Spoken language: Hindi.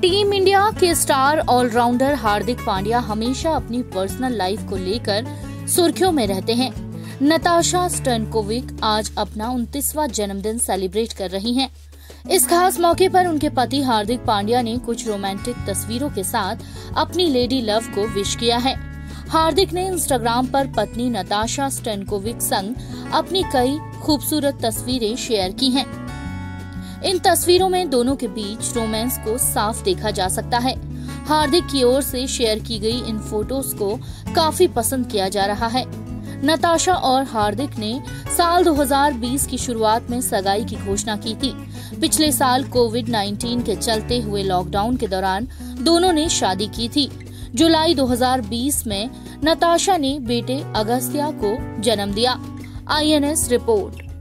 टीम इंडिया के स्टार ऑलराउंडर हार्दिक पांड्या हमेशा अपनी पर्सनल लाइफ को लेकर सुर्खियों में रहते हैं। नताशा स्टैनकोविक आज अपना 29वां जन्मदिन सेलिब्रेट कर रही हैं। इस खास मौके पर उनके पति हार्दिक पांड्या ने कुछ रोमांटिक तस्वीरों के साथ अपनी लेडी लव को विश किया है। हार्दिक ने इंस्टाग्राम पर पत्नी नताशा स्टैनकोविक संग अपनी कई खूबसूरत तस्वीरें शेयर की हैं। इन तस्वीरों में दोनों के बीच रोमांस को साफ देखा जा सकता है। हार्दिक की ओर से शेयर की गई इन फोटोज को काफी पसंद किया जा रहा है। नताशा और हार्दिक ने साल 2020 की शुरुआत में सगाई की घोषणा की थी। पिछले साल कोविड-19 के चलते हुए लॉकडाउन के दौरान दोनों ने शादी की थी। जुलाई 2020 में नताशा ने बेटे अगस्त्या को जन्म दिया। INS report.